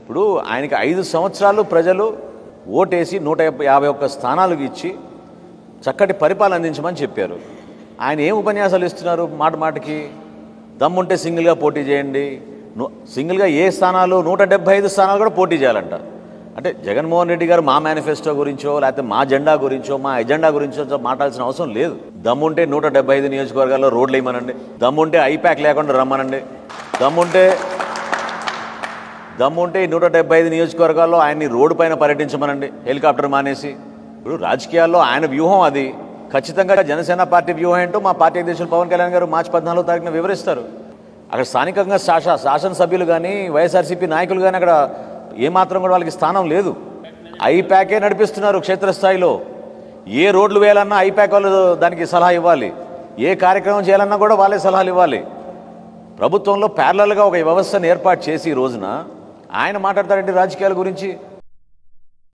ఇప్పుడు ఆయనకి 5 సంవత్సరాలు ప్రజలు ఓటేసి 151 స్థానాలకు ఇచ్చి చక్కటి పరిపాలన అందించమని చెప్పారు. ఆయన ఏం ఉపన్యాసాలు ఇస్తున్నారు? మాట మాటకి దమ్ముంటే సింగిల్గా పోటీ చేయండి, సింగిల్గా ఏ స్థానాలు 175 స్థానాలు కూడా పోటీ చేయాలంట. అంటే జగన్మోహన్ రెడ్డి గారు మా మేనిఫెస్టో గురించో లేకపోతే మా జెండా గురించో మా ఎజెండా గురించో మాట్లాడాల్సిన అవసరం లేదు. దమ్ముంటే 175 నియోజకవర్గాల్లో రోడ్లు వేయమనండి, దమ్ముంటే ఐప్యాక్ లేకుండా రమ్మనండి, దమ్ముంటే 175 నియోజకవర్గాల్లో ఆయన్ని రోడ్డు పైన పర్యటించమనండి, హెలికాప్టర్ మానేసి. ఇప్పుడు రాజకీయాల్లో ఆయన వ్యూహం అది. ఖచ్చితంగా జనసేన పార్టీ వ్యూహం ఏంటో మా పార్టీ అధ్యక్షులు పవన్ కళ్యాణ్ గారు మార్చి 14వ తారీఖున వివరిస్తారు. అక్కడ స్థానికంగా శాసనసభ్యులు కానీ వైఎస్ఆర్సీపీ నాయకులు కానీ అక్కడ ఏమాత్రం కూడా వాళ్ళకి స్థానం లేదు. ఐప్యాకే నడిపిస్తున్నారు క్షేత్రస్థాయిలో. ఏ రోడ్లు వేయాలన్నా ఐప్యాక్ వాళ్ళు దానికి సలహా ఇవ్వాలి, ఏ కార్యక్రమం చేయాలన్నా కూడా వాళ్ళే సలహాలు ఇవ్వాలి. ప్రభుత్వంలో ప్యారలల్గా ఒక వ్యవస్థను ఏర్పాటు చేసి ఈ రోజున ఆయన మాట్లాడతారంటే రాజకీయాల గురించి.